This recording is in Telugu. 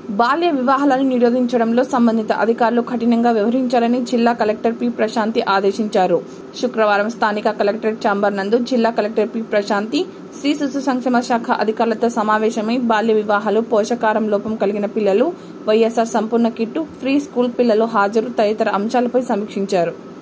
బాల్య వివాహాలను నిరోధించడంలో సంబంధిత అధికారులు కఠినంగా వ్యవహరించాలని జిల్లా కలెక్టర్ పి ప్రశాంతి ఆదేశించారు. శుక్రవారం స్థానిక కలెక్టరేట్ ఛాంబర్ నందు జిల్లా కలెక్టర్ పి ప్రశాంతి స్త్రీ శిశు సంక్షేమ శాఖ అధికారులతో సమావేశమై బాల్య వివాహాలు, పోషకాహారం లోపం కలిగిన పిల్లలు, వైఎస్ఆర్ సంపూర్ణ కిట్టు, ఫ్రీ స్కూల్ పిల్లలు హాజరు తదితర అంశాలపై సమీక్షించారు.